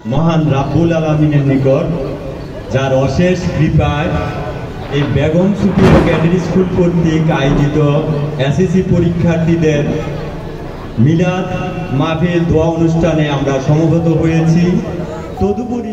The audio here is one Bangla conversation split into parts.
মহান রাব্বুল আলামিনের নিকট যার অশেষ কৃপায় এই বেগম সুফিয়া ক্যাডেট স্কুল কর্তৃক আয়োজিত এসএসসি পরীক্ষার্থীদের মিলাদ মাহফিল দোয়া অনুষ্ঠানে আমরা সমবেত হয়েছি। তদুপরি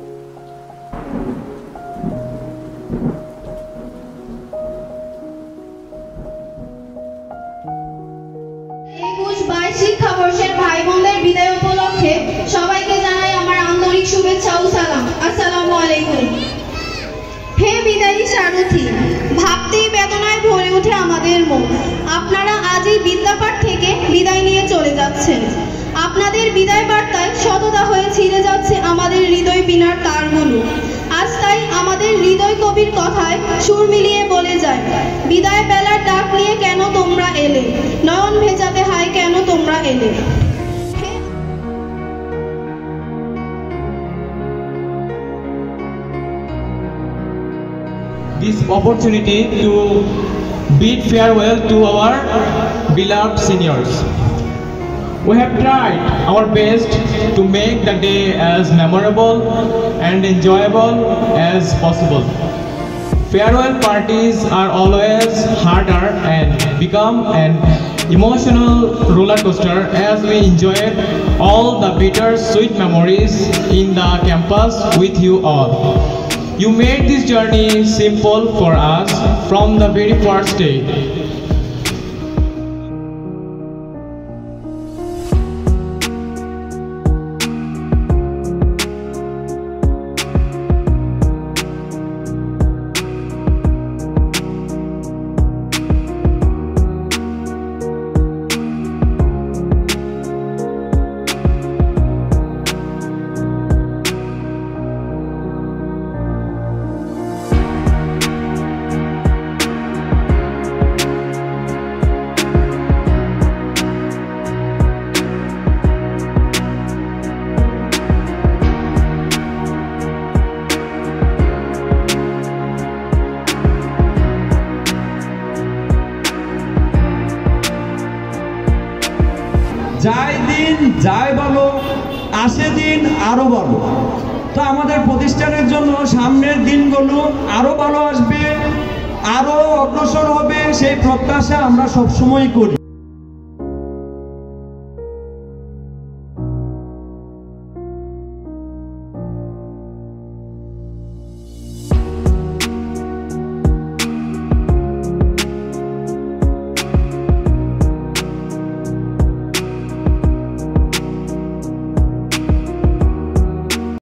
শিক্ষাবর্ষের ভাই বোনদের বিদায় উপলক্ষে সবাইকে জানাই আমার আন্তরিক শুভেচ্ছা ও সালাম। আসসালামু আলাইকুম। হে বিদায়ী সারথি, ভাবতেই বেদনায় ভরে ওঠে আমাদের মন। আপনারা আজ এই বিদ্যাপাঠ থেকে বিদায় নিয়ে চলে যাচ্ছেন। আপনাদের বিদায় বার্তায় শতদা হয়ে ছিঁড়ে যাচ্ছে আমাদের হৃদয় বিনার তারগুলো। আজ তাই আমাদের হৃদয় কবির কথায় সুর মিলিয়ে বলে যায়, বিদায় বেলার ডাক নিয়ে কেন তোমরা এলে, নয়ন ভেজাতে হায় কেন তোমরা এলে। This opportunity to bid farewell to our beloved seniors. We have tried our best to make the day as memorable and enjoyable as possible. Farewell parties are always harder and become an emotional roller coaster as we enjoyed all the bittersweet memories in the campus with you all. You made this journey simple for us from the very first day. যায় দিন যায় ভালো, আসে দিন আরো ভালো। তো আমাদের প্রতিষ্ঠানের জন্য সামনের দিনগুলো আরো ভালো আসবে, আরো অগ্রসর হবে, সেই প্রত্যাশা আমরা সবসময় করি।